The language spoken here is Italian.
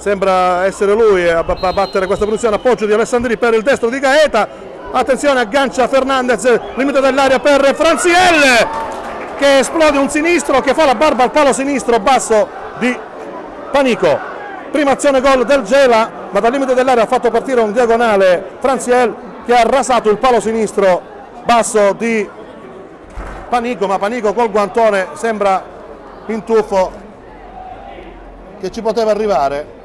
sembra essere lui a battere questa punizione. Appoggio di Alessandri per il destro di Gaeta, attenzione, aggancia Fernandez, limite dell'area per Franziel che esplode un sinistro che fa la barba al palo sinistro basso di Panico. Prima azione gol del Gela, ma dal limite dell'area ha fatto partire un diagonale Franziel che ha rasato il palo sinistro basso di Panico, ma Panico col guantone sembra in tuffo che ci poteva arrivare.